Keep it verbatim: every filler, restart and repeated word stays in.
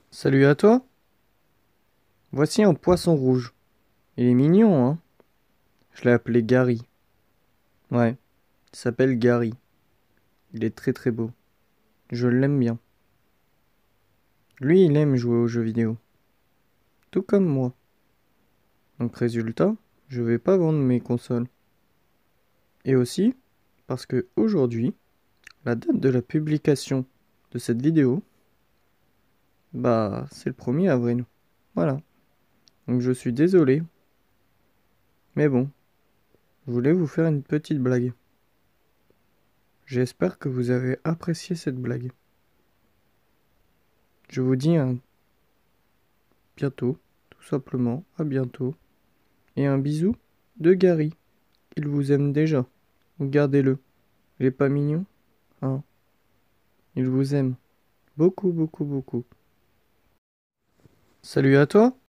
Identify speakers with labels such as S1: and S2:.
S1: Salut à toi. Voici un poisson rouge. Il est mignon, hein? Je l'ai appelé Gary. Ouais, il s'appelle Gary. Il est très très beau. Je l'aime bien. Lui, il aime jouer aux jeux vidéo. Tout comme moi. Donc résultat, je vais pas vendre mes consoles. Et aussi, parce que aujourd'hui, la date de la publication de cette vidéo, bah, c'est le premier avril. Voilà. Donc je suis désolé. Mais bon, je voulais vous faire une petite blague. J'espère que vous avez apprécié cette blague. Je vous dis à bientôt, tout simplement, à bientôt. Et un bisou de Gary. Il vous aime déjà. Regardez-le. Il est pas mignon? Hein? Il vous aime. Beaucoup, beaucoup, beaucoup. Salut à toi.